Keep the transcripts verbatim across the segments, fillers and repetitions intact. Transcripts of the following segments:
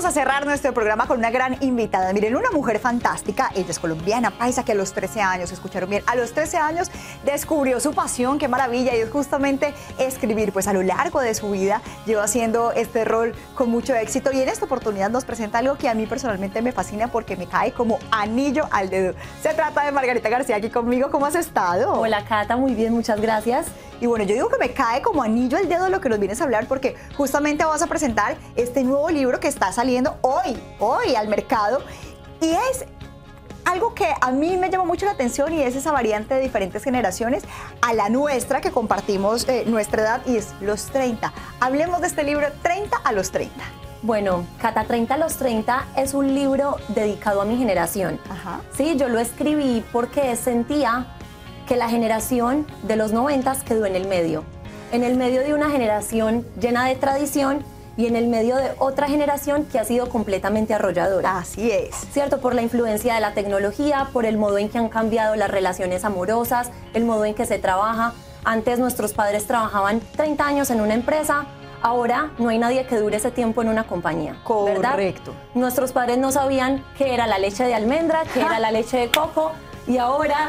vamos a cerrar nuestro programa con una gran invitada. Miren, una mujer fantástica, ella es colombiana, paisa, que a los trece años, escucharon bien, a los trece años descubrió su pasión, qué maravilla, y es justamente escribir. Pues a lo largo de su vida lleva haciendo este rol con mucho éxito, y en esta oportunidad nos presenta algo que a mí personalmente me fascina porque me cae como anillo al dedo. Se trata de Margarita García aquí conmigo. ¿Cómo has estado? Hola, Cata, muy bien, muchas gracias. Y bueno, yo digo que me cae como anillo al dedo lo que nos vienes a hablar, porque justamente vas a presentar este nuevo libro que está saliendo hoy, hoy al mercado, y es algo que a mí me llama mucho la atención, y es esa variante de diferentes generaciones a la nuestra, que compartimos eh, nuestra edad, y es los treinta. Hablemos de este libro, treinta a los treinta. Bueno, Cata, treinta a los treinta es un libro dedicado a mi generación. Ajá. Sí, yo lo escribí porque sentía que la generación de los noventas quedó en el medio. En el medio de una generación llena de tradición y en el medio de otra generación que ha sido completamente arrolladora. Así es. ¿Cierto? Por la influencia de la tecnología, por el modo en que han cambiado las relaciones amorosas, el modo en que se trabaja. Antes nuestros padres trabajaban treinta años en una empresa, ahora no hay nadie que dure ese tiempo en una compañía. Correcto. ¿Verdad? Nuestros padres no sabían qué era la leche de almendra, qué era la leche de coco, y ahora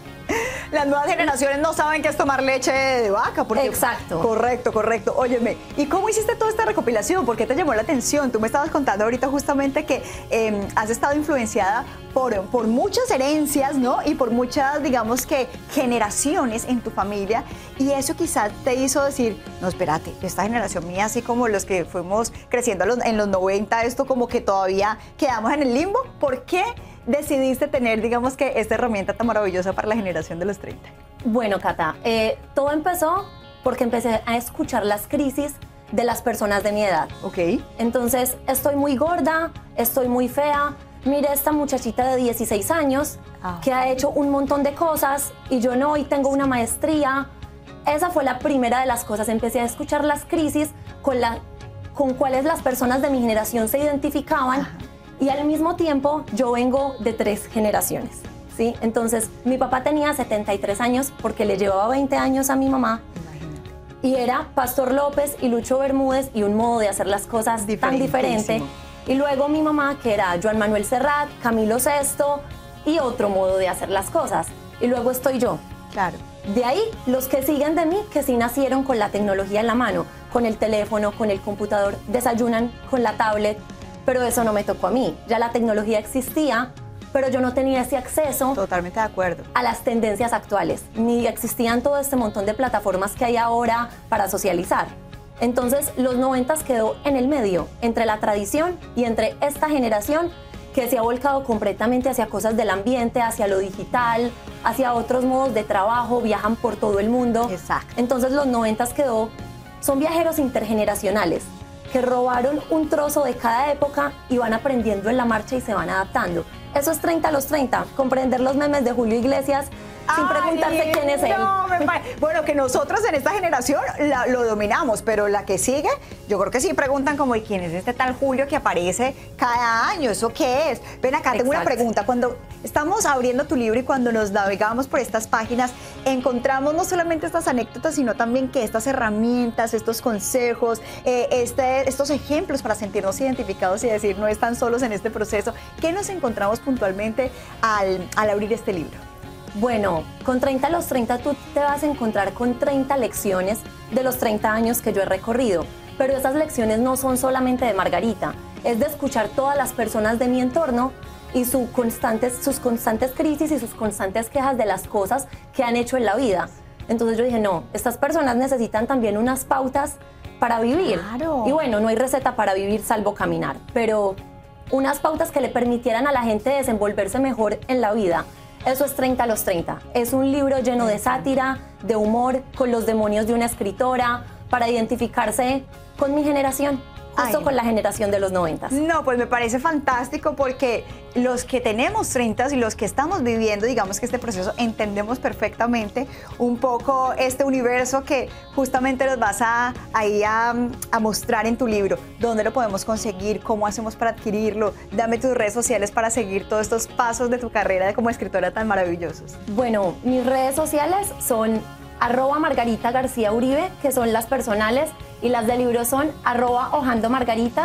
las nuevas generaciones no saben qué es tomar leche de vaca. Porque, exacto. Correcto, correcto. Óyeme, ¿y cómo hiciste toda esta recopilación? ¿Por qué te llamó la atención? Tú me estabas contando ahorita justamente que eh, has estado influenciada por, por muchas herencias, ¿no? Y por muchas, digamos que, generaciones en tu familia. Y eso quizás te hizo decir, no, espérate, esta generación mía, así como los que fuimos creciendo en los noventa, esto como que todavía quedamos en el limbo. ¿Por qué decidiste tener, digamos que, esta herramienta tan maravillosa para la generación de los treinta? Bueno, Cata, eh, todo empezó porque empecé a escuchar las crisis de las personas de mi edad. Ok. Entonces, estoy muy gorda, estoy muy fea. Mire esta muchachita de dieciséis años ah. que ha hecho un montón de cosas y yo no, y tengo una maestría. Esa fue la primera de las cosas. Empecé a escuchar las crisis con, la, con cuáles las personas de mi generación se identificaban. Ajá. Y al mismo tiempo yo vengo de tres generaciones, ¿sí? Entonces mi papá tenía setenta y tres años porque le llevaba veinte años a mi mamá. Imagínate. Y era Pastor López y Lucho Bermúdez y un modo de hacer las cosas tan diferente. Y luego mi mamá, que era Joan Manuel Serrat, Camilo Sesto y otro modo de hacer las cosas. Y luego estoy yo. Claro. De ahí los que siguen de mí, que sí nacieron con la tecnología en la mano, con el teléfono, con el computador, desayunan con la tablet. Pero eso no me tocó a mí. Ya la tecnología existía, pero yo no tenía ese acceso. Totalmente de acuerdo. A las tendencias actuales. Ni existían todo este montón de plataformas que hay ahora para socializar. Entonces, los noventas quedó en el medio, entre la tradición y entre esta generación que se ha volcado completamente hacia cosas del ambiente, hacia lo digital, hacia otros modos de trabajo, viajan por todo el mundo. Exacto. Entonces, los noventas quedó, son viajeros intergeneracionales, que robaron un trozo de cada época y van aprendiendo en la marcha y se van adaptando. Eso es treinta a los treinta, comprender los memes de Julio Iglesias sin Ay, preguntarse quién es él. No, me bueno, que nosotros en esta generación la, lo dominamos, pero la que sigue, yo creo que sí preguntan como, ¿y quién es este tal Julio que aparece cada año? ¿Eso qué es? Ven acá, tengo Exacto. una pregunta. Cuando estamos abriendo tu libro y cuando nos navegamos por estas páginas, encontramos no solamente estas anécdotas, sino también que estas herramientas, estos consejos, eh, este, estos ejemplos para sentirnos identificados y decir, no están solos en este proceso. ¿Qué nos encontramos puntualmente al, al abrir este libro? Bueno, con treinta a los treinta tú te vas a encontrar con treinta lecciones de los treinta años que yo he recorrido, pero esas lecciones no son solamente de Margarita, es de escuchar todas las personas de mi entorno y su constantes, sus constantes crisis y sus constantes quejas de las cosas que han hecho en la vida. Entonces yo dije, no, estas personas necesitan también unas pautas para vivir. Claro. Y bueno, no hay receta para vivir salvo caminar, pero unas pautas que le permitieran a la gente desenvolverse mejor en la vida. Eso es treinta a los treinta. Es un libro lleno de sátira, de humor, con los demonios de una escritora, para identificarse con mi generación, justo Ay. con la generación de los noventas. No, pues me parece fantástico porque los que tenemos treinta y los que estamos viviendo, digamos que este proceso, entendemos perfectamente un poco este universo que justamente nos vas a, ahí a, a mostrar en tu libro. ¿Dónde lo podemos conseguir? ¿Cómo hacemos para adquirirlo? Dame tus redes sociales para seguir todos estos pasos de tu carrera de como escritora tan maravillosos. Bueno, mis redes sociales son arroba Margarita García Uribe, que son las personales, y las del libro son arroba hojando margaritas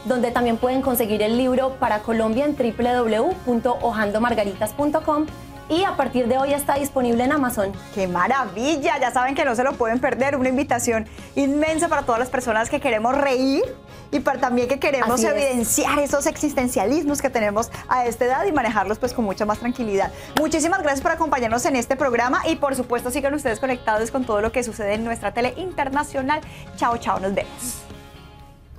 donde también pueden conseguir el libro para Colombia en w w w punto hojando margaritas punto com. Y a partir de hoy está disponible en Amazon. ¡Qué maravilla! Ya saben que no se lo pueden perder. Una invitación inmensa para todas las personas que queremos reír y para también que queremos Así es. evidenciar esos existencialismos que tenemos a esta edad y manejarlos pues con mucha más tranquilidad. Muchísimas gracias por acompañarnos en este programa y por supuesto sigan ustedes conectados con todo lo que sucede en nuestra tele internacional. Chao, chao, nos vemos.